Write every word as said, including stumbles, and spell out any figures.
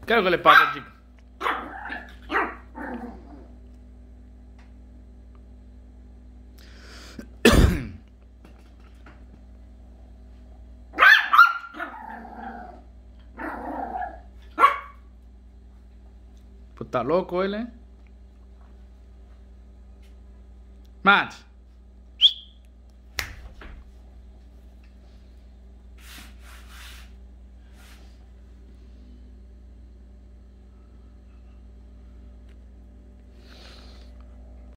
¿Qué es lo que le pasa, chico? Pues está loco él, ¿eh? Max.